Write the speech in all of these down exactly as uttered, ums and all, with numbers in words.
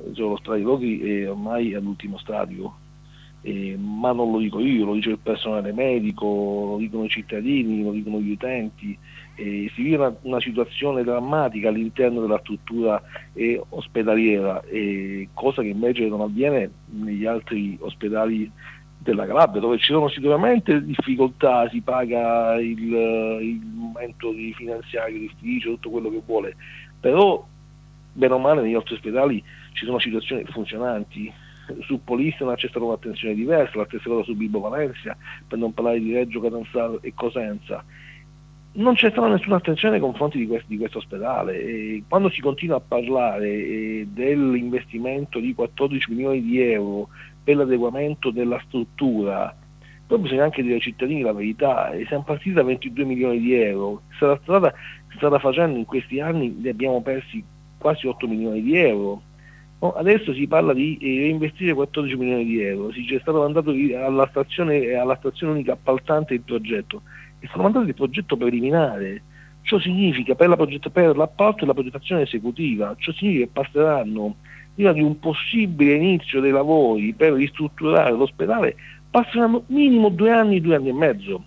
cioè, l'ospedale di Locri è ormai all'ultimo stadio, eh, ma non lo dico io, lo dice il personale medico, lo dicono i cittadini, lo dicono gli utenti. Eh, si vive una, una situazione drammatica all'interno della struttura eh, ospedaliera, eh, cosa che invece non avviene negli altri ospedali della Calabria, dove ci sono sicuramente difficoltà, si paga il, il momento di finanziario difficile, tutto quello che vuole, però bene o male negli altri ospedali ci sono situazioni funzionanti. Su Polistena c'è stata un'attenzione diversa, la stessa cosa su Bilbo Valencia, per non parlare di Reggio, Catanzaro e Cosenza. Non c'è stata nessuna attenzione nei confronti di, quest- di questo ospedale. E quando si continua a parlare eh, dell'investimento di quattordici milioni di euro per l'adeguamento della struttura, poi bisogna anche dire ai cittadini la verità, e siamo partiti da ventidue milioni di euro, la strada strada facendo in questi anni ne abbiamo persi quasi otto milioni di euro. No, adesso si parla di eh, reinvestire quattordici milioni di euro, si c'è stato mandato alla stazione, alla stazione unica appaltante il progetto, è stato mandato il progetto preliminare. Ciò significa per, la progett- per l'appalto e la progettazione esecutiva, ciò significa che passeranno, prima di un possibile inizio dei lavori per ristrutturare l'ospedale, passeranno minimo due anni, due anni e mezzo,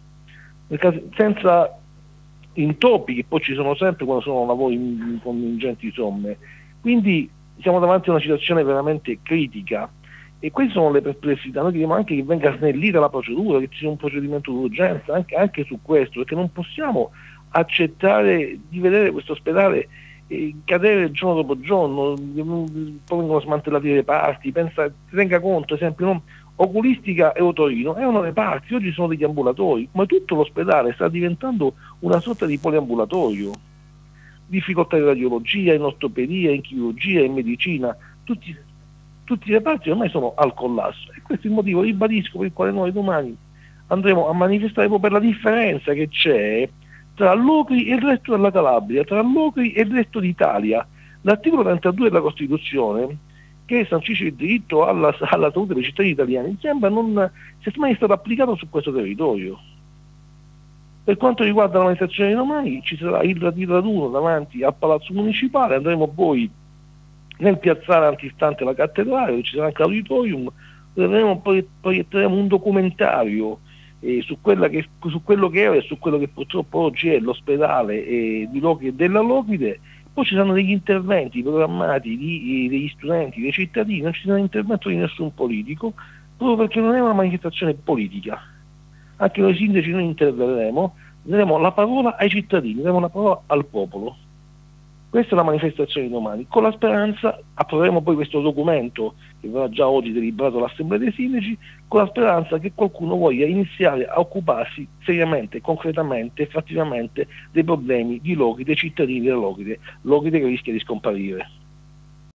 senza intoppi che poi ci sono sempre quando sono lavori con ingenti somme. Quindi siamo davanti a una situazione veramente critica e queste sono le perplessità. Noi chiediamo anche che venga snellita la procedura, che ci sia un procedimento d'urgenza anche, anche su questo, perché non possiamo accettare di vedere questo ospedale eh, cadere giorno dopo giorno, poi vengono smantellati le parti. Pensa, si tenga conto, ad esempio, no? Oculistica e Otorino erano le parti, oggi sono degli ambulatori, ma tutto l'ospedale sta diventando una sorta di poliambulatorio. Difficoltà in radiologia, in ortopedia, in chirurgia, in medicina, tutti, tutti i reparti ormai sono al collasso, e questo è il motivo, ribadisco, per il quale noi domani andremo a manifestare proprio per la differenza che c'è tra Locri e il resto della Calabria, tra Locri e il resto d'Italia. L'articolo trentadue della Costituzione, che sancisce il diritto alla, alla salute dei cittadini italiani, sembra non sia mai stato applicato su questo territorio. Per quanto riguarda la manifestazione di domani, ci sarà il raduno davanti al Palazzo Municipale, andremo poi nel piazzale antistante la cattedrale, ci sarà anche l'auditorium, dove proietteremo un documentario eh, su, quella che, su quello che era e su quello che purtroppo oggi è l'ospedale eh, di Locri e della Locride. Poi ci saranno degli interventi programmati di, eh, degli studenti, dei cittadini, non ci sarà intervento di nessun politico, proprio perché non è una manifestazione politica. Anche noi sindaci noi interverremo, daremo la parola ai cittadini, daremo la parola al popolo. Questa è la manifestazione di domani. Con la speranza, approveremo poi questo documento che verrà già oggi deliberato all'Assemblea dei Sindaci, con la speranza che qualcuno voglia iniziare a occuparsi seriamente, concretamente e fattivamente dei problemi di Locride, dei cittadini della Locride, Locride che rischia di scomparire.